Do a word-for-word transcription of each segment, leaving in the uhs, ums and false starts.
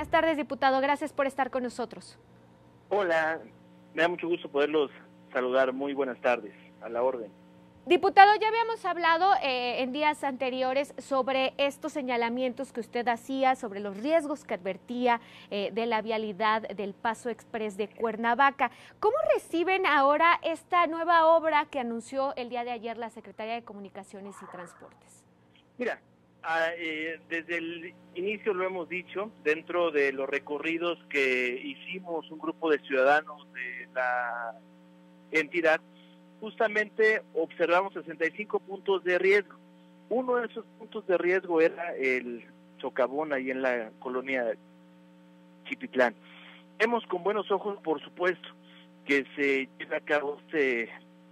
buenas tardes, diputado. Gracias por estar con nosotros. Hola, me da mucho gusto poderlos saludar. Muy buenas tardes, a la orden. Diputado, ya habíamos hablado eh, en días anteriores sobre estos señalamientos que usted hacía, sobre los riesgos que advertía eh, de la vialidad del Paso Express de Cuernavaca. ¿Cómo reciben ahora esta nueva obra que anunció el día de ayer la Secretaría de Comunicaciones y Transportes? Mira, ah, eh, desde el inicio lo hemos dicho, dentro de los recorridos que hicimos un grupo de ciudadanos de la entidad, justamente observamos sesenta y cinco puntos de riesgo. Uno de esos puntos de riesgo era el socavón ahí en la colonia Chipitlán. Vemos con buenos ojos, por supuesto, que se lleve a cabo este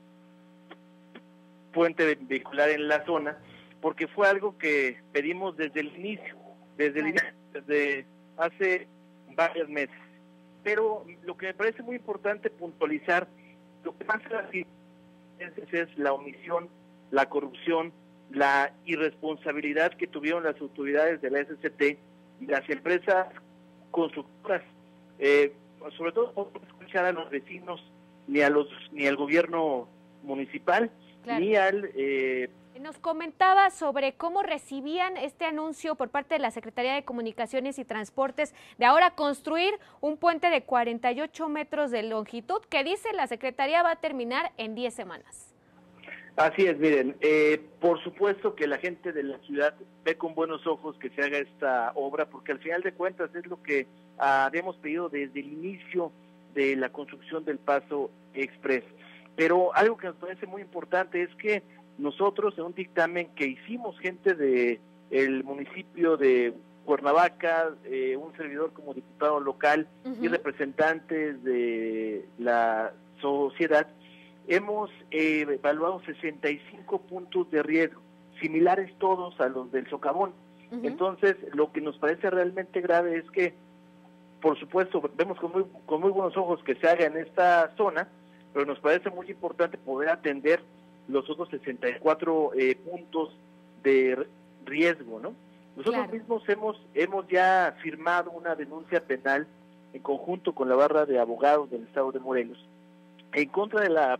puente vehicular en la zona, porque fue algo que pedimos desde el inicio, desde, el inicio, desde hace varios meses. Pero lo que me parece muy importante puntualizar, lo que pasa así es la omisión, la corrupción, la irresponsabilidad que tuvieron las autoridades de la S C T y las empresas constructoras, eh, sobre todo por no escuchar a los vecinos, ni a los ni al gobierno municipal, claro, ni al... Eh, Nos comentaba sobre cómo recibían este anuncio por parte de la Secretaría de Comunicaciones y Transportes de ahora construir un puente de cuarenta y ocho metros de longitud que dice la Secretaría va a terminar en diez semanas. Así es, miren, eh, por supuesto que la gente de la ciudad ve con buenos ojos que se haga esta obra, porque al final de cuentas es lo que ah, habíamos pedido desde el inicio de la construcción del Paso Express. Pero algo que nos parece muy importante es que nosotros, en un dictamen que hicimos gente de el municipio de Cuernavaca, eh, un servidor como diputado local, uh-huh, y representantes de la sociedad, hemos eh, evaluado sesenta y cinco puntos de riesgo, similares todos a los del socavón. Uh-huh. Entonces, lo que nos parece realmente grave es que, por supuesto, vemos con muy, con muy buenos ojos que se haga en esta zona, pero nos parece muy importante poder atender los otros sesenta y cuatro eh, puntos de riesgo, ¿no? Nosotros claro. mismos hemos hemos ya firmado una denuncia penal en conjunto con la barra de abogados del estado de Morelos en contra de la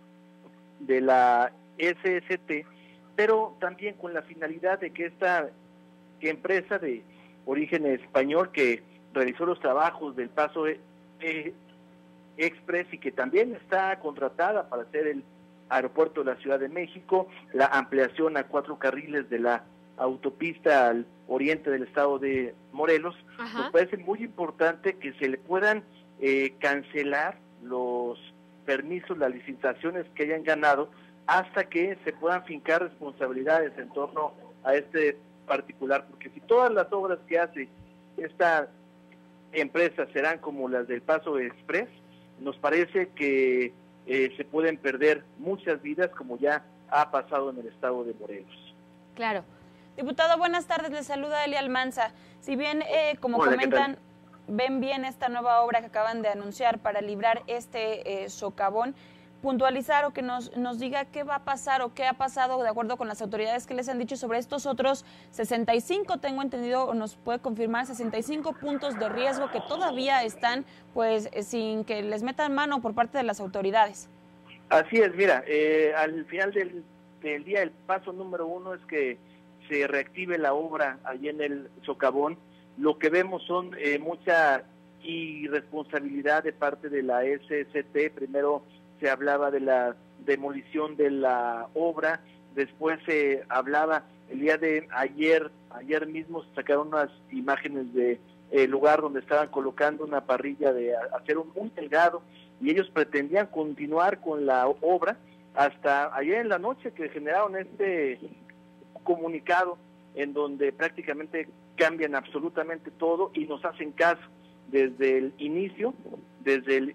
de la S S T, pero también con la finalidad de que esta empresa de origen español que realizó los trabajos del Paso eh, Express y que también está contratada para hacer el aeropuerto de la Ciudad de México, la ampliación a cuatro carriles de la autopista al oriente del estado de Morelos. Ajá. Nos parece muy importante que se le puedan eh, cancelar los permisos, las licitaciones que hayan ganado, hasta que se puedan fincar responsabilidades en torno a este particular, porque si todas las obras que hace esta empresa serán como las del Paso Express, nos parece que Eh, se pueden perder muchas vidas, como ya ha pasado en el estado de Morelos. Claro. Diputado, buenas tardes, le saluda Elia Almanza. Si bien, eh, como Hola, comentan, ven bien esta nueva obra que acaban de anunciar para librar este eh, socavón, puntualizar o que nos, nos diga qué va a pasar o qué ha pasado de acuerdo con las autoridades que les han dicho sobre estos otros sesenta y cinco, tengo entendido, o nos puede confirmar, sesenta y cinco puntos de riesgo que todavía están pues sin que les metan mano por parte de las autoridades. Así es, mira, eh, al final del, del día el paso número uno es que se reactive la obra allí en el socavón. Lo que vemos son eh, mucha irresponsabilidad de parte de la S S T. Primero se hablaba de la demolición de la obra, después se hablaba el día de ayer, ayer mismo se sacaron unas imágenes de el lugar donde estaban colocando una parrilla de acero muy delgado y ellos pretendían continuar con la obra hasta ayer en la noche, que generaron este comunicado en donde prácticamente cambian absolutamente todo y nos hacen caso desde el inicio, desde el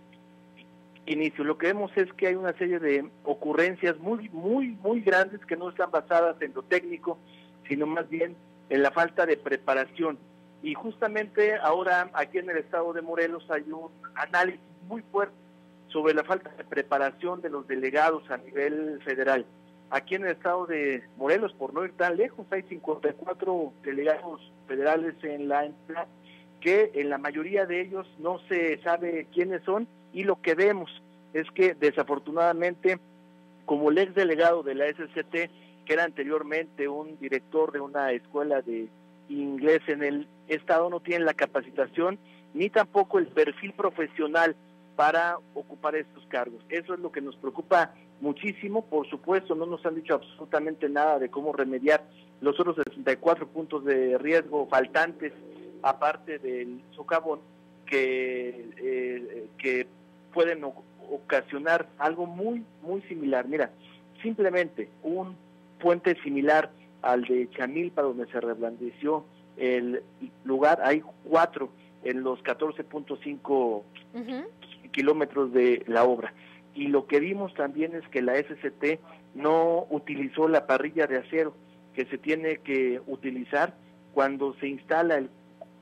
inicio. Lo que vemos es que hay una serie de ocurrencias muy, muy, muy grandes que no están basadas en lo técnico, sino más bien en la falta de preparación. Y justamente ahora aquí en el estado de Morelos hay un análisis muy fuerte sobre la falta de preparación de los delegados a nivel federal. Aquí en el estado de Morelos, por no ir tan lejos, hay cincuenta y cuatro delegados federales en la entidad que en la mayoría de ellos no se sabe quiénes son, y lo que vemos es que desafortunadamente, como el ex delegado de la S C T, que era anteriormente un director de una escuela de inglés en el estado, no tiene la capacitación ni tampoco el perfil profesional para ocupar estos cargos. Eso es lo que nos preocupa muchísimo. Por supuesto, no nos han dicho absolutamente nada de cómo remediar los otros sesenta y cuatro puntos de riesgo faltantes, aparte del socavón, que, eh, que pueden ocasionar algo muy, muy similar. Mira, simplemente un puente similar al de Chamilpa, donde se reblandeció el lugar, hay cuatro en los catorce punto cinco uh-huh. kilómetros de la obra. Y lo que vimos también es que la S C T no utilizó la parrilla de acero que se tiene que utilizar cuando se instala el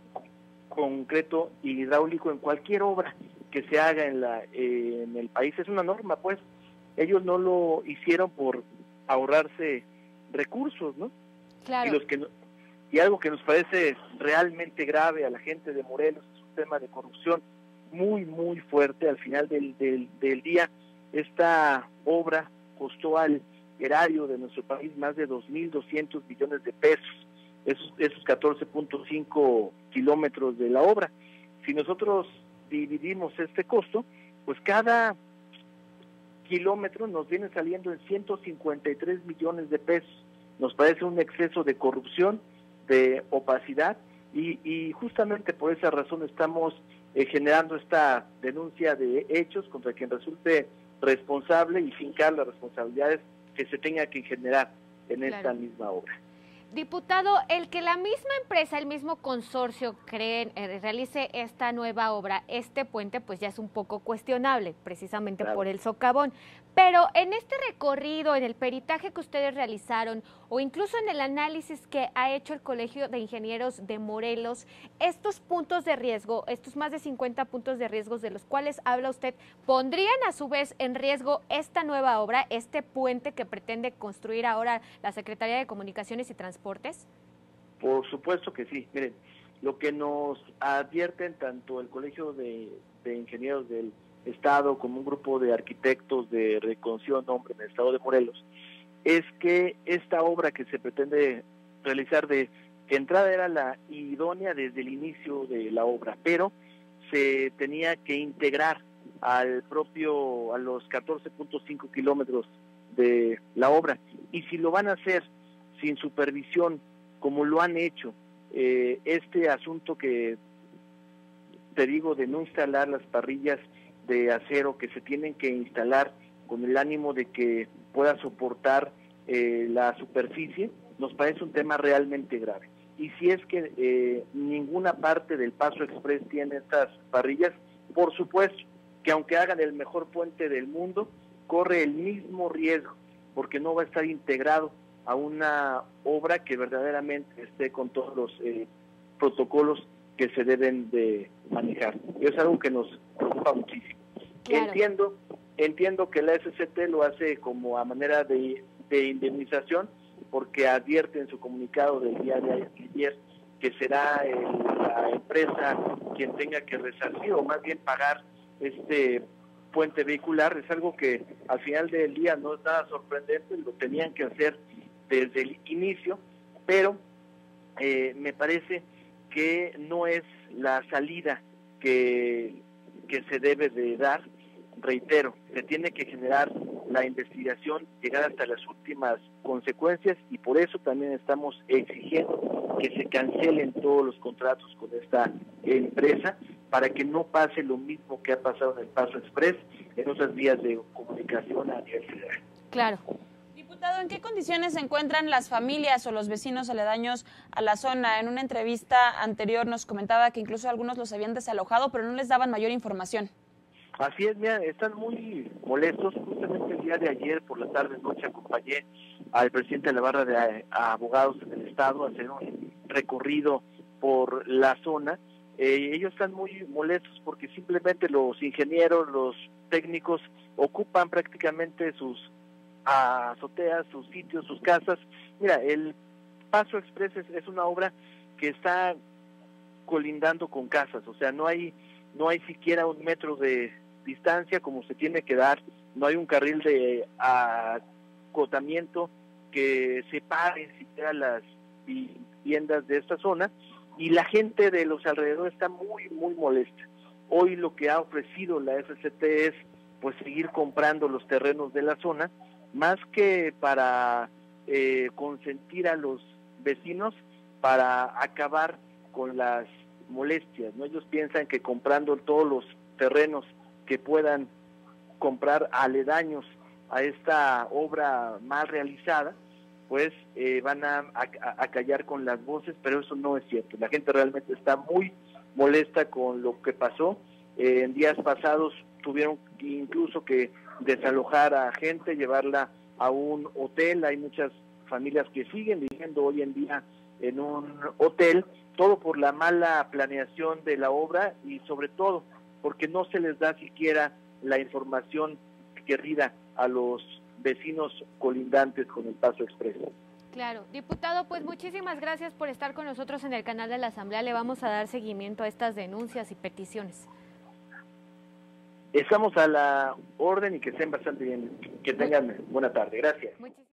concreto hidráulico en cualquier obra que se haga en la eh, en el país. Es una norma, pues. Ellos no lo hicieron por ahorrarse recursos, ¿no? Claro. Y los que no, y algo que nos parece realmente grave a la gente de Morelos es un tema de corrupción muy, muy fuerte. Al final del, del, del día, esta obra costó al erario de nuestro país más de dos mil doscientos millones de pesos, esos, esos catorce punto cinco kilómetros de la obra. Si nosotros dividimos este costo, pues cada kilómetro nos viene saliendo en ciento cincuenta y tres millones de pesos. Nos parece un exceso de corrupción, de opacidad, y, y justamente por esa razón estamos eh, generando esta denuncia de hechos contra quien resulte responsable y fincar las responsabilidades que se tenga que generar en claro. esta misma obra. Diputado, el que la misma empresa, el mismo consorcio creen, eh, realice esta nueva obra, este puente, pues ya es un poco cuestionable, precisamente claro. por el socavón. Pero en este recorrido, en el peritaje que ustedes realizaron, o incluso en el análisis que ha hecho el Colegio de Ingenieros de Morelos, estos puntos de riesgo, estos más de cincuenta puntos de riesgo de los cuales habla usted, ¿pondrían a su vez en riesgo esta nueva obra, este puente que pretende construir ahora la Secretaría de Comunicaciones y Transportes? Por supuesto que sí. Miren, lo que nos advierten tanto el Colegio de, de Ingenieros del Estado como un grupo de arquitectos de reconstrucción hombre en el Estado de Morelos es que esta obra que se pretende realizar de entrada era la idónea desde el inicio de la obra, pero se tenía que integrar al propio a los catorce punto cinco kilómetros de la obra, y si lo van a hacer sin supervisión como lo han hecho, eh, este asunto que te digo de no instalar las parrillas de acero que se tienen que instalar con el ánimo de que pueda soportar eh, la superficie, nos parece un tema realmente grave. Y si es que eh, ninguna parte del Paso Express tiene estas parrillas, por supuesto que aunque hagan el mejor puente del mundo, corre el mismo riesgo, porque no va a estar integrado a una obra que verdaderamente esté con todos los eh, protocolos que se deben de manejar. Y es algo que nos preocupa muchísimo. Claro. Entiendo, entiendo que la S C T lo hace como a manera de, de indemnización, porque advierte en su comunicado del día de ayer que será el, la empresa quien tenga que resarcir o más bien pagar este puente vehicular. Es algo que al final del día no es nada sorprendente, lo tenían que hacer desde el inicio, pero eh, me parece que no es la salida que, que se debe de dar. Reitero, se tiene que generar la investigación, llegar hasta las últimas consecuencias, y por eso también estamos exigiendo que se cancelen todos los contratos con esta empresa para que no pase lo mismo que ha pasado en el Paso Express en otras vías de comunicación a nivel federal. Claro. Diputado, ¿en qué condiciones se encuentran las familias o los vecinos aledaños a la zona? En una entrevista anterior nos comentaba que incluso algunos los habían desalojado, pero no les daban mayor información. Así es, mira, están muy molestos. Justamente el día de ayer por la tarde noche acompañé al presidente de la barra de a, a abogados en el estado a hacer un recorrido por la zona. Eh, ellos están muy molestos porque simplemente los ingenieros, los técnicos ocupan prácticamente sus azoteas, sus sitios, sus casas. Mira, el Paso Express es, es una obra que está colindando con casas, o sea, no hay no hay siquiera un metro de distancia como se tiene que dar, no hay un carril de acotamiento que separe siquiera las viviendas de esta zona, y la gente de los alrededores está muy, muy molesta. Hoy lo que ha ofrecido la F C T es pues seguir comprando los terrenos de la zona, más que para eh, consentir a los vecinos, para acabar con las molestias, ¿no? Ellos piensan que comprando todos los terrenos que puedan comprar aledaños a esta obra mal realizada, pues eh, van a, a, a callar con las voces, pero eso no es cierto. La gente realmente está muy molesta con lo que pasó. Eh, en días pasados tuvieron incluso que desalojar a gente, llevarla a un hotel. Hay muchas familias que siguen viviendo hoy en día en un hotel, todo por la mala planeación de la obra y sobre todo porque no se les da siquiera la información querida a los vecinos colindantes con el Paso Express. Claro. Diputado, pues muchísimas gracias por estar con nosotros en el canal de la Asamblea. Le vamos a dar seguimiento a estas denuncias y peticiones. Estamos a la orden y que estén bastante bien. Que tengan buena tarde. Gracias.